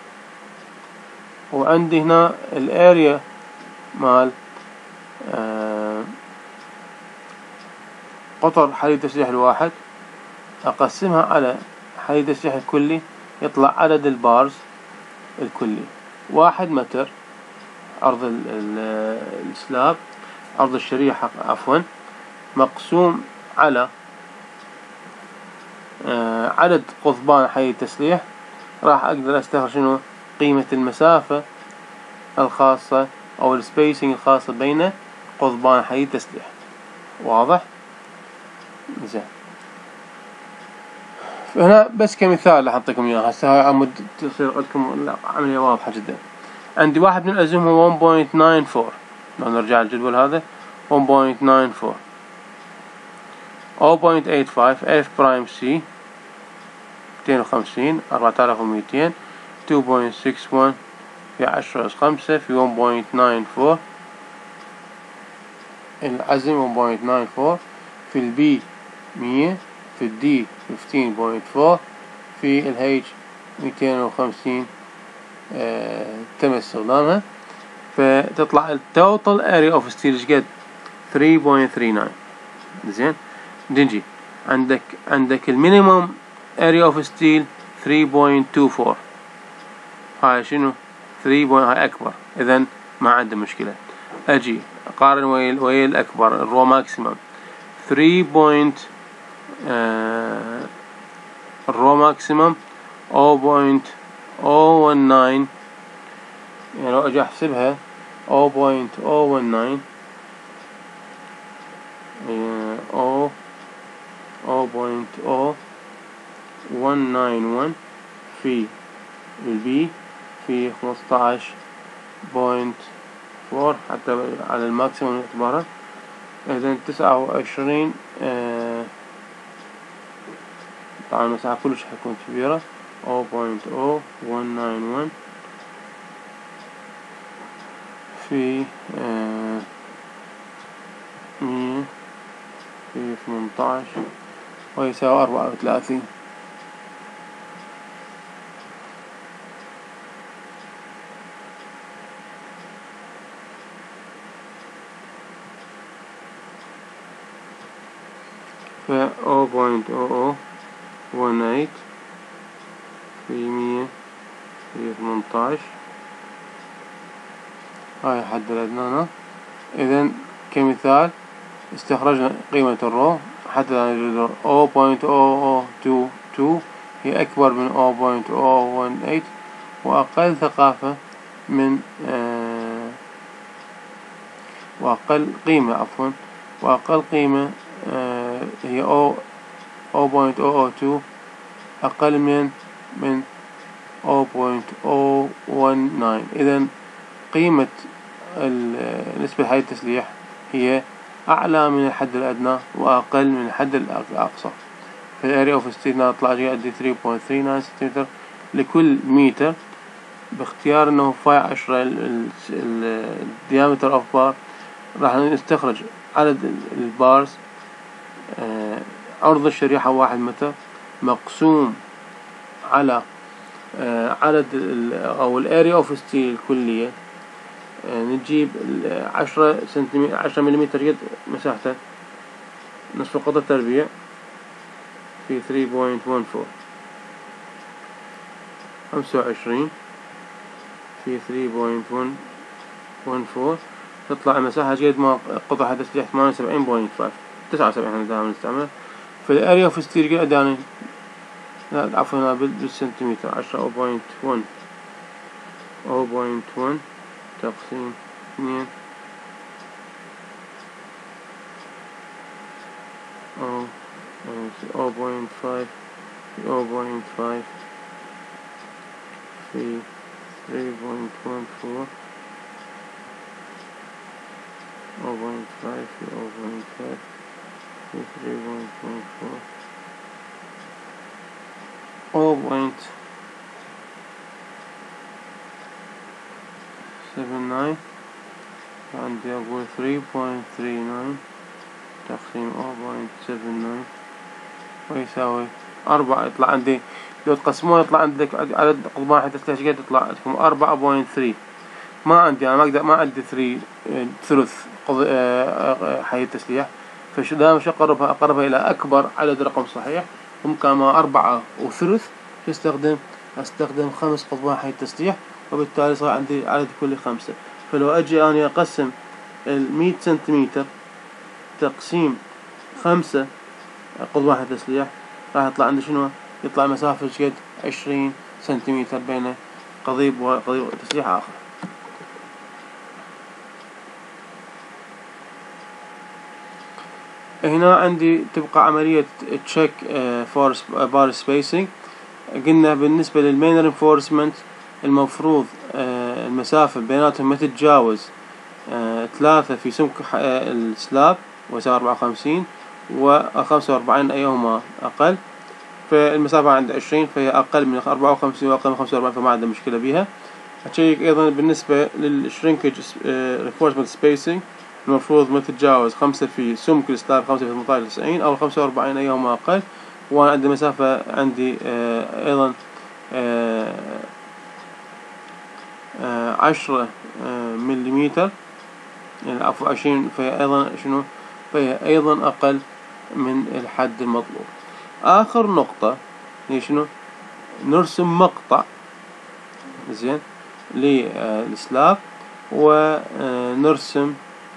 وعندي هنا الاريا مال آه... قطر حديد التسليح الواحد، اقسمها على حديد التسليح الكلي يطلع عدد البارز الكلي واحد متر عرض ال... ال... السلاب عرض الشريحة عفوا، مقسوم على آه عدد قضبان حديد التسليح. راح اقدر استخرج شنو قيمة المسافة الخاصة او السبيسنج الخاصة بين قضبان حديد التسليح. واضح؟ زين فهنا بس كمثال راح اعطيكم اياه. هسه هاي عمود تصير عندكم عملية واضحة جدا. عندي واحد من الأزهم هو واحد فاصلة تسعة أربعة، لو نرجع الجدول هذا واحد فاصلة تسعة أربعة صفر فاصلة ثمانية خمسة اف برايم سي مئتين وخمسين أربعة آلاف ومئتين اثنين فاصلة ستة واحد في عشرة أس خمسة في واحد فاصلة تسعة أربعة العزم واحد فاصلة تسعة أربعة في البي مية في الدي خمستاشر فاصلة أربعة في الهيج مئتين وخمسين آه تم استخدامها، فتطلع التوتال اريا اوف ستيل ايش قد ثلاثة فاصلة ثلاثة تسعة. زين نجي عندك عندك المينيمم اريا اوف ستيل ثلاثة فاصلة اثنين أربعة، هاي شنو ثلاثة هاي اكبر، اذا ما عنده مشكلة. اجي اقارن ويا ويا الاكبر الرو ماكسيمم ثلاثة آه الرو ماكسيمم صفر فاصلة صفر واحد تسعة يعني لو أجي أحسبها zero point zero one nine أو zero point zero one nine one في البي في خمستاش بوينت فور حتى على الماكسيموم نعتبرها. إذا تسعة وعشرين آه طبعا المساحة كلش حتكون كبيرة zero point zero one nine one في آه مية في ثمنتاش ويساوي أربعة وثلاثين. ف zero point zero zero one eight في مية في ثمنتاش هاي الحد الأدنى هنا. إذا كمثال استخرجنا قيمة الرو حتى نجد zero point zero zero two two هي أكبر من zero point zero zero one eight وأقل ثقافة من آه وأقل قيمة عفوا وأقل قيمة آه هي zero point zero zero two أقل من من zero point zero one nine. إذا قيمة نسبة هاي التسليح هي أعلى من الحد الأدنى وأقل من الحد الأقصى. في الاريا اوف ستيل نطلع جي قد three point three nine سنتيمتر لكل متر باختيار انه فاي عشرة الديامتر اوف بار. راح نستخرج عدد البارز آه عرض الشريحة واحد متر مقسوم على آه عدد او الاريا اوف ستيل الكلية. آه نجيب عشرة سنتيمتر عشرة مليمتر قد مساحته نصف القطر تربيع في three point one four خمسة وعشرين في three point one four تطلع المساحة قد ما قطع تسليح ثمانية وسبعين point five تسعة وسبعين احنا دائما نستعملها. في الاريا اوف ستيل قد يعني لا عفوا هنا بالسنتيمتر عشرة zero point one zero point one تقسيم اثنين أو zero point five zero point five في three point one four zero point five في zero point five في three point one four zero point seven nine عندي أقول three point three nine تقسيم zero point seven nine ويساوي أربعة. يطلع عندي لو تقسمون يطلع عندك عدد قضبان حتى تسليح قد يطلع عندكم أربعة point three. ما عندي أنا ما أقدر ما عندي three ثلث حي التسليح فش دائما شو أقربها أقربها إلى أكبر عدد رقم صحيح. ممكن ما أربعة وثلث استخدم أستخدم خمس قضبان حي التسليح وبالتالي صار عندي عدد كل خمسة. فلو أجي أنا أقسم المية سنتيمتر تقسيم خمسة قضبان حي التسليح راح يطلع عندي شنو؟ يطلع مسافة قد عشرين سنتيمتر بين قضيب وقضيب تسليح آخر. هنا عندي تبقى عملية تشيك فور بار سبيسنج. قلنا بالنسبة للمين رينفورسمنت المفروض المسافة بيناتهم ما تتجاوز ثلاثة في سمك السلاب ويساوي أربعة وخمسين وخمسة وأربعين أيهما أقل. فالمسافة عند عشرين فهي أقل من أربعة وخمسين وأقل من خمسة وأربعين فما عندنا مشكلة بها. أشيك أيضا بالنسبة للشرينكج رينفورسمنت سبيسنج المفروض ما تتجاوز خمسة في سمك السلاب خمسة في ثمانية عشر تسعين أو خمسة وأربعين أيهما أقل. وأنا عندي مسافة عندي آه أيضا آه آه عشرة آه مليمتر يعني عفوا عشرين فهي أيضا شنو فهي أيضا أقل من الحد المطلوب. آخر نقطة هي شنو نرسم مقطع زين للسلاب ونرسم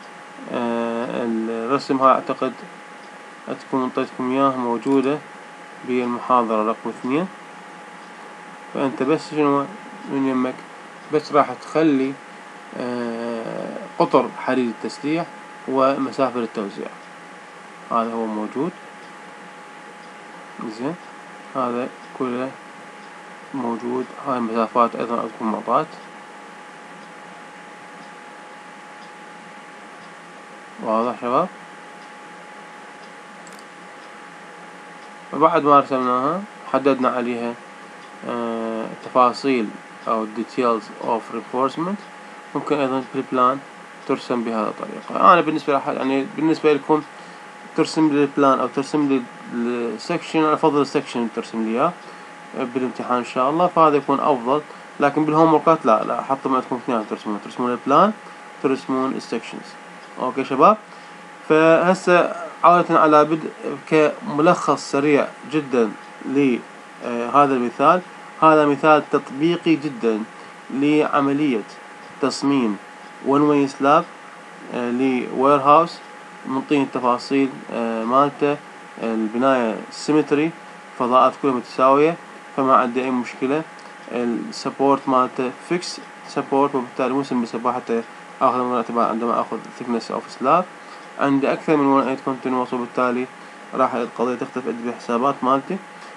الرسم ها أعتقد أتكون انطيتكم إياه موجودة بالمحاضرة رقم اثنين. فأنت بس شنو من يمك بس راح تخلي قطر حديد التسليح ومسافة التوزيع. هذا هو موجود. زين، هذا كله موجود. هاي المسافات ايضا تكون معطاة. واضح شباب؟ وبعد ما رسمناها حددنا عليها آه تفاصيل او details of reinforcement. ممكن ايضا بالبلان ترسم بهذه الطريقة. انا بالنسبة لحد يعني بالنسبة لكم ترسم لي البلان او ترسم لي السكشن، انا افضل السكشن ترسم لي اياه بالامتحان ان شاء الله، فهذا يكون افضل. لكن بالهوم وركات لا لا حطوا عندكم اثنين ترسمون، ترسمون البلان ترسمون السكشنز. اوكي شباب، فهسه عودة على بدء كملخص سريع جدا لهذا المثال. هذا مثال تطبيقي جدا لعملية تصميم one way slab لوير هاوس. منطين التفاصيل مالته، البناية سيمتري، فضاءات كلها متساوية، فما عندي اي مشكلة. السبورت مالته فيكس سبورت، وبالتالي مو سمبل سبورت حتى اخذ من الاعتبار عندما اخذ thickness of slab. عندي اكثر من one eight continuous، وبالتالي راح القضية تختلف عندي بالحسابات مالتي.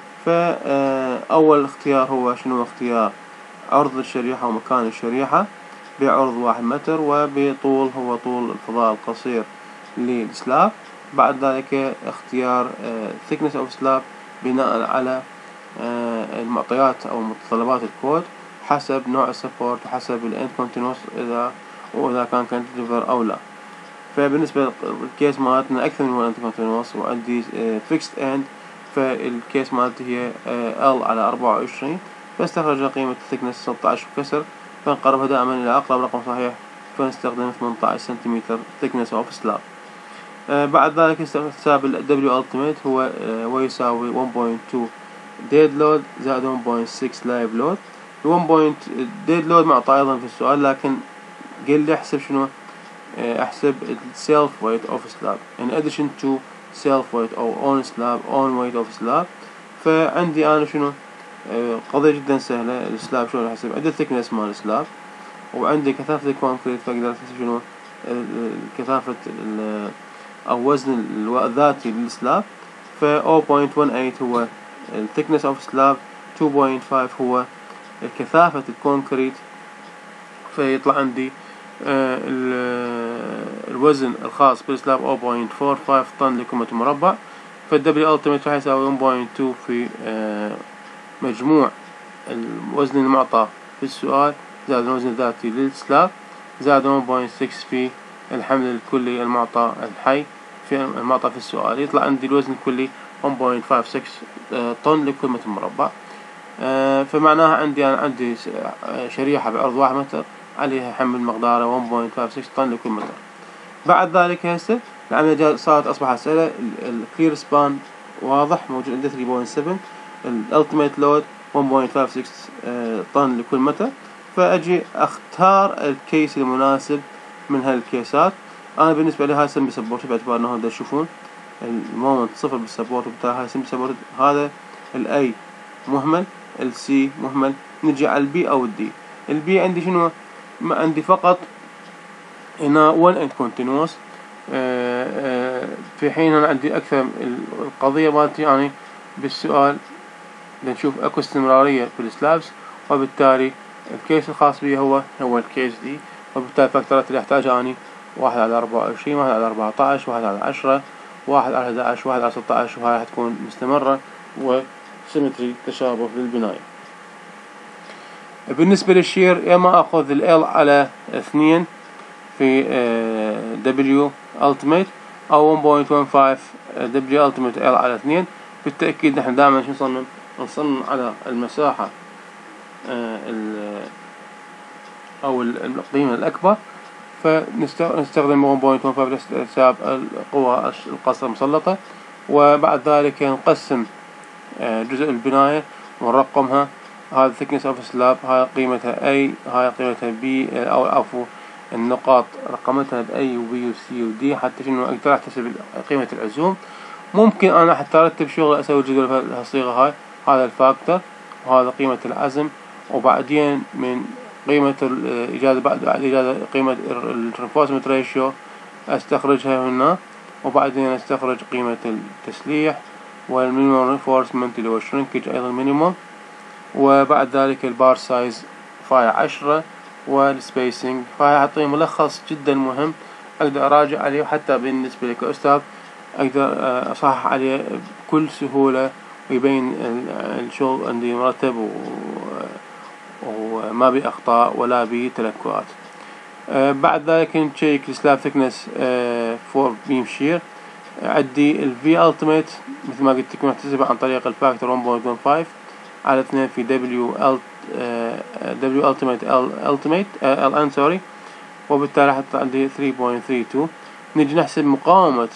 فاول اختيار هو شنو؟ اختيار عرض الشريحة ومكان الشريحة بعرض واحد متر، وبطول هو طول الفضاء القصير للسلاب. بعد ذلك اختيار thickness of slab بناء على المعطيات او متطلبات الكود حسب نوع السبورت وحسب الاند كونتينوس اذا واذا كان كانتليفر او لا. فبالنسبة للكيس مالتنا اكثر من اند كونتينوس وعندي فيكست اند، فالكيس مالتي هي ال على أربعة وعشرين، فاستخرج قيمة thickness ستة عشر وكسر، فنقربها دائما الى اقرب رقم صحيح، فنستخدم ثمانية عشر سنتيمتر thickness of slab. آه بعد ذلك حساب ال W ultimate هو آه ويساوي one point two dead load زائد one point six live load. one point dead load معطى ايضا في السؤال، لكن قال لي احسب شنو؟ آه احسب ال self weight of slab in addition to self weight او on slab on weight of slab. فعندي انا شنو؟ آه قضية جدا سهلة. السلاب شلون احسب؟ عندي thickness مال السلاب، وعندي كثافة الكونكريت، فاقدر احسب شنو؟ كثافة او وزن الذاتي للسلاب. ف zero point one eight هو ال thickness of slab، two point five هو كثافة الكونكريت، فيطلع عندي آه الوزن الخاص بالسلاب zero point four five طن لكل متر مربع. فالدبليو ultimate راح يساوي one point two في آه مجموع الوزن المعطى في السؤال زائد الوزن الذاتي للسلاب زائد one point six في الحمل الكلي المعطى الحي في المعطى في السؤال، يطلع عندي الوزن الكلي one point five six طن لكل متر مربع. فمعناها عندي أنا عندي شريحة بعرض واحد متر عليها حمل مقداره one point five six طن لكل متر. بعد ذلك هسه العملية صارت أصبحت سهلة. الكلير سبان واضح موجود عندي three point seven، الالتيميت لود one point five six طن لكل متر. فأجي أختار الكيس المناسب من هالكيسات. أنا بالنسبة لي هاي سمبل سبورت، باعتبار أنه هذا تشوفون المومنت صفر بالسبورت، وبالتالي هاي سمبل سبورت. هذا الأي مهمل، السي مهمل. نجي على البي أو الدي. البي عندي شنو؟ ما عندي فقط هنا one end continuous، في حين أنا عندي أكثر. القضية مالتي يعني بالسؤال نشوف أكو استمرارية في السلابس، وبالتالي الكيس الخاص بي هو هو الكيس دي. وبالتالي الفاكتورات اللي احتاجها اني واحد على أربعة وعشرين، واحد على أربعة عشر، واحد على عشرة، واحد على أحد عشر، واحد على ستة عشر، وهاي حتكون مستمرة وسيمتري تشابه للبناية. بالنسبة للشير يا اما اخذ ال L على اثنين في W ultimate او one point one five W ultimate L على اثنين. بالتأكيد نحن دائما شو نصمم؟ نصمم على المساحة او القيمة الاكبر، فنستخدم one point one five لحساب القوى القصر المسلطة. وبعد ذلك نقسم جزء البناية ونرقمها. هذا thickness of slab، هاي قيمتها A، هاي قيمتها B، او عفوا النقاط رقمتها ب A و B و C و D، حتى شنو اقدر احتسب قيمة العزوم. ممكن انا حتى ارتب شغل اسوي جدول بهالصيغة هاي. هذا الفاكتور وهذا قيمة العزم، وبعدين من قيمة الإجازة بعد بعد إجازة قيمة الرينفورسمنت ريشيو أستخرجها هنا، وبعدين أستخرج قيمة التسليح والمينيمم رينفورسمنت اللي هو الشرينكج أيضا مينيمم، وبعد ذلك البار سايز فاي عشرة والسبيسنج. فهي أعطيه ملخص جدا مهم أقدر أراجع عليه، حتى بالنسبة لي كأستاذ أقدر أصحح عليه بكل سهولة ويبين الشغل عندي مرتب وما بي أخطاء ولا بي تلكؤات. بعد ذلك نشيك السلاب ثيكنس فور بيم شير. عندي الفي التيميت مثل ما قلت لكم محتسبة عن طريق الفاكتور واحد فاصلة خمسة على اثنين في دبليو ال دبليو التيميت ال التيميت ال ان سوري، وبالتالي حط عندي ثلاثة فاصلة ثلاثة اثنين. نجي نحسب مقاومة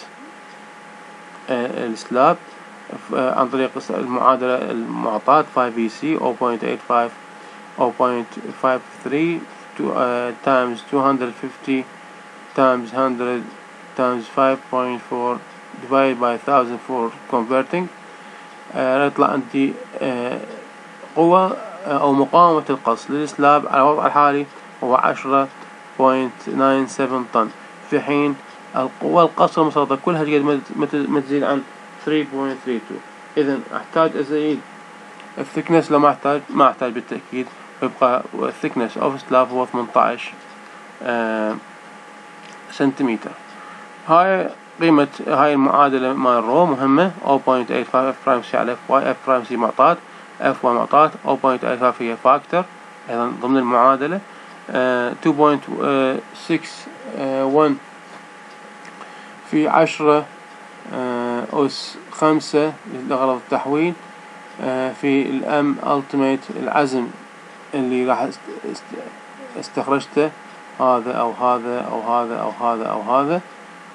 السلاب عن طريق المعادلة المعطاة خمسة في سي صفر فاصلة ثمانية خمسة صفر فاصلة خمسة ثلاثة times two hundred fifty times one hundred times five point four divided by one thousand for converting. آه يطلع عندي آه قوة آه أو مقاومة القص للسلاب على الوضع الحالي هو عشرة فاصلة تسعة سبعة طن، في حين القوة القصر المسلطة كلها قد ما تزيد عن ثلاثة فاصلة ثلاثة اثنين. إذا أحتاج أزيد الثيكنس، لو ما أحتاج ما أحتاج بالتأكيد، ويبقى الثيكنس أوف سلاب هو ثمانية عشر آه سنتيمتر. هاي قيمة هاي المعادلة مال الرو مهمة صفر فاصلة ثمانية خمسة اف برايم سي على اف واي، اف برايم سي معطاة، اف واي معطاة، صفر فاصلة ثمانية خمسة هي فاكتور أيضا ضمن المعادلة، آه اثنين فاصلة ستة واحد في عشرة آه أس خمسة لغرض التحويل، آه في الام التيميت العزم اللي راح استخرجته هذا أو هذا أو هذا أو هذا أو هذا،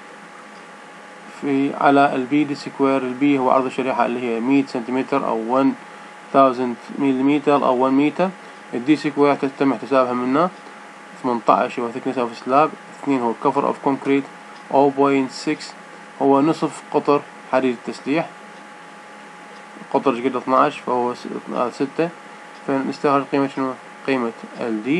في على البي دي سكوير. البي هو عرض الشريحة اللي هي مية سنتيمتر أو ألف مليمتر أو واحد متر. الدي سكوير تتم احتسابها منه ثمانية عشر هو thickness of slab، اثنين هو cover of concrete، صفر فاصلة ستة هو نصف قطر حديد التسليح، قطر قد اثنا عشر فهو ستة، فنستخرج قيمة شنو؟ قيمة ال دي.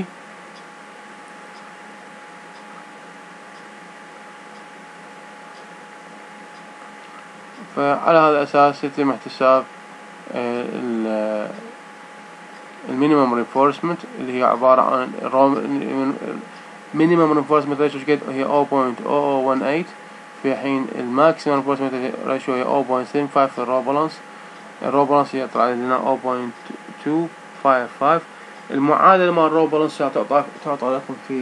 فعلى هذا الأساس يتم احتساب المينيمم رينفورسمنت اللي هي عبارة عن مينيمم رينفورسمنت ريشيو قد هي صفر فاصلة صفر صفر واحد ثمانية، في حين الماكسيمم رينفورسمنت ريشيو هي صفر فاصلة سبعة خمسة في الرو بالانس. الرو بالانس يطلع لنا صفر فاصلة اثنين خمسة خمسة. المعادلة مع الرو بالانس تعطى تعطى لكم في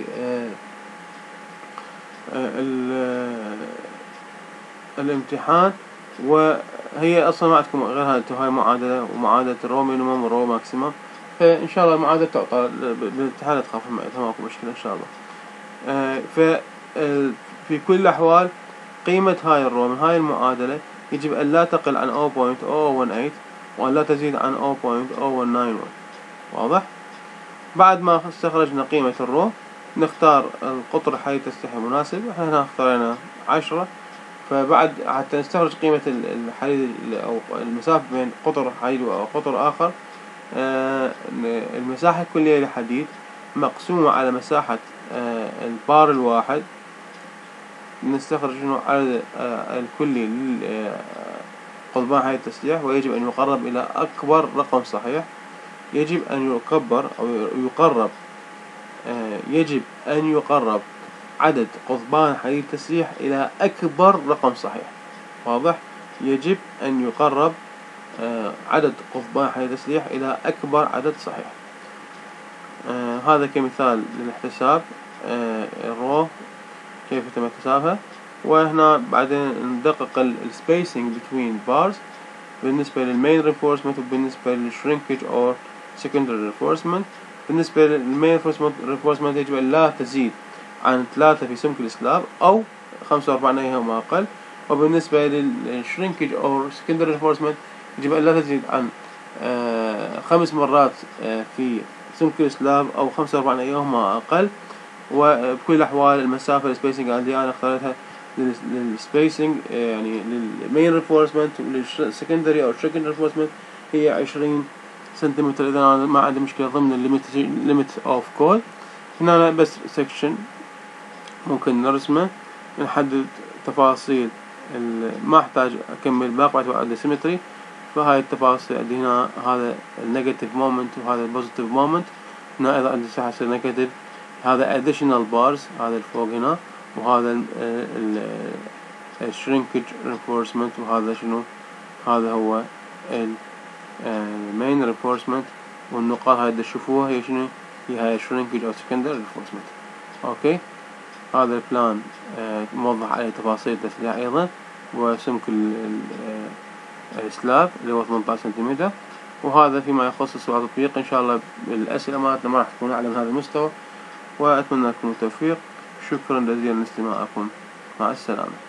الامتحان، وهي اصلا ما عندكم غير هاي هاي معادلة ومعادلة الرو مينيمم والرو ماكسيمم، فان شاء الله المعادلة تعطى بالامتحان تخاف ماكو مشكلة ان شاء الله. آه ف في كل الاحوال قيمة هاي الرو من هاي المعادلة يجب ان لا تقل عن صفر فاصلة صفر واحد ثمانية وان لا تزيد عن صفر فاصلة صفر واحد تسعة واحد. واضح؟ بعد ما استخرجنا قيمة الرو نختار القطر الحديد التسليح المناسب. احنا هنا اختارنا عشرة، فبعد حتى نستخرج قيمة الحديد أو المسافة بين قطر حديد وقطر آخر، آه المساحة الكلية للحديد مقسومة على مساحة آه البار الواحد، نستخرج إنه عدد آه الكلي لقضبان حديد التسليح، ويجب أن يقرب إلى أكبر رقم صحيح. يجب أن يكبر أو يقرب آه يجب أن يقرب عدد قضبان حديد التسليح إلى أكبر رقم صحيح. واضح؟ يجب أن يقرب آه عدد قضبان حديد التسليح إلى أكبر عدد صحيح. آه هذا كمثال للاحتساب آه الرو كيف يتم احتسابها. وهنا بعدين ندقق السبيسنج between bars بالنسبة للمين reinforcement وبالنسبة للشرينكج أو secondary reinforcement. بالنسبة للمين reinforcement يجب أن لا تزيد عن ثلاثة في سمك السلاب أو خمسة وأربعين أيهما أقل. وبالنسبة للشرينكج أو secondary reinforcement يجب أن لا تزيد عن آه خمس مرات آه في سمك السلاب أو خمسة وأربعين أيهما أقل. وبكل الأحوال المسافة السبيسنج اللي أنا اختارتها للسبيسنج يعني للمين reinforcement وللسكندري أو secondary reinforcement هي عشرين سنتيمتر إذا أنا ما عندي مشكلة ضمن الليميت ليميت أوف كود. هنا بس سكشن ممكن نرسمه نحدد تفاصيل ما أحتاج أكمل باقي بعد عندي سيمتري. فهاي التفاصيل عندي هنا هذا النيجاتيف مومنت وهذا البوزيتيف مومنت. هنا إذا عندي ساحة نيجاتيف هذا additional bars هذا الفوق هنا، وهذا ال shrinkage reinforcement، وهذا شنو هذا هو ال main reinforcement. والنقاط هاي تشوفوها هي شنو هي هاي shrinkage أو secondary reinforcement. أوكي هذا البلان موضح عليه تفاصيل تسليح أيضا، وسمك السلاب اللي هو ثمانية عشر سنتيمتر. وهذا فيما يخص السؤال التطبيق. إن شاء الله الأسئلة مالتنا ما راح تكون أعلى من هذا المستوى، وأتمنى لكم التوفيق. شكرا جزيلا لاستماعكم، مع السلامة.